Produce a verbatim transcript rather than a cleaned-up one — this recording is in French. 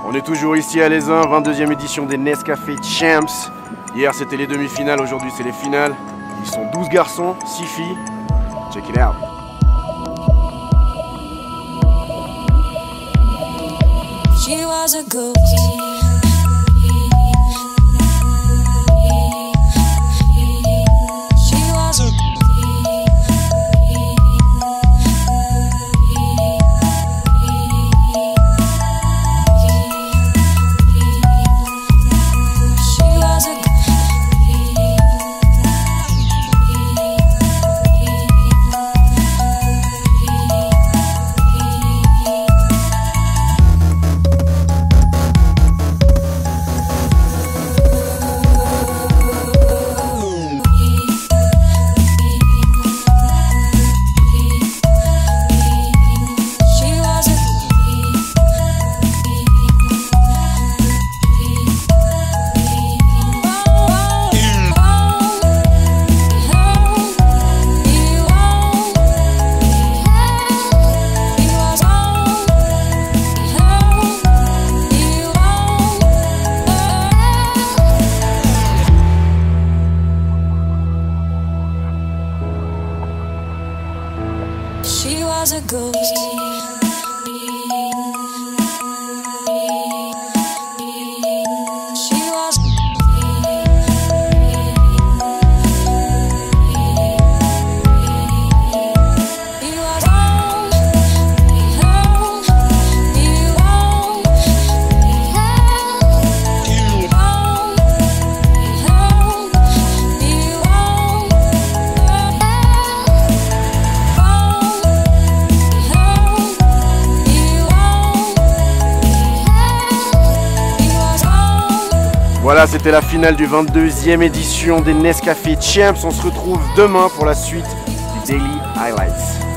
On est toujours ici à Les Uns, vingt-deuxième édition des Nescafé Champs. Hier c'était les demi-finales, aujourd'hui c'est les finales. Ils sont douze garçons, six filles. Check it out. She was a ghost. She was a ghost. Voilà, c'était la finale du vingt-deuxième édition des Nescafé Champs. On se retrouve demain pour la suite du Daily Highlights.